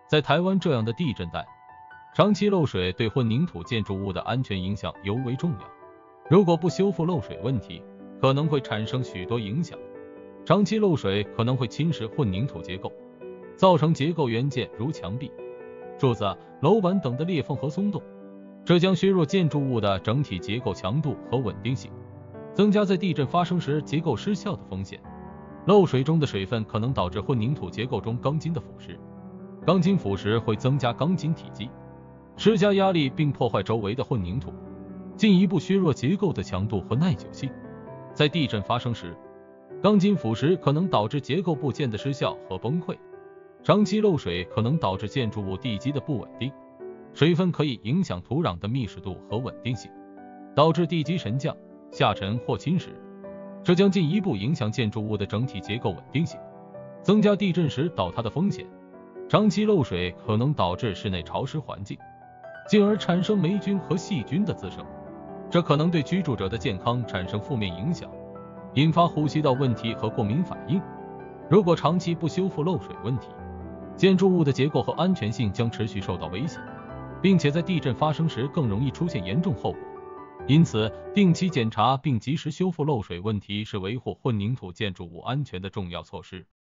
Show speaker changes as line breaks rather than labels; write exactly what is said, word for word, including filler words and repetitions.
在台湾这样的地震带，长期漏水对混凝土建筑物的安全影响尤为重要。如果不修复漏水问题，可能会产生许多影响。长期漏水可能会侵蚀混凝土结构，造成结构元件如墙壁、柱子、楼板等的裂缝和松动，这将削弱建筑物的整体结构强度和稳定性，增加在地震发生时结构失效的风险。漏水中的水分可能导致混凝土结构中钢筋的腐蚀，钢筋腐蚀会增加钢筋体积，施加压力并破坏周围的混凝土，进一步削弱结构的强度和耐久性。在地震发生时，钢筋腐蚀可能导致结构部件的失效和崩溃。长期漏水可能导致建筑物地基的不稳定，水分可以影响土壤的密实度和稳定性，导致地基沉降、下沉或侵蚀，这将进一步影响建筑物的整体结构稳定性，增加地震时倒塌的风险。长期漏水可能导致室内潮湿环境，进而产生霉菌和细菌的滋生，这可能对居住者的健康产生负面影响，引发呼吸道问题和过敏反应。如果长期不修复漏水问题，建筑物的结构和安全性将持续受到威胁，并且在地震发生时更容易出现严重后果。因此，定期检查并及时修复漏水问题是维护混凝土建筑物安全的重要措施。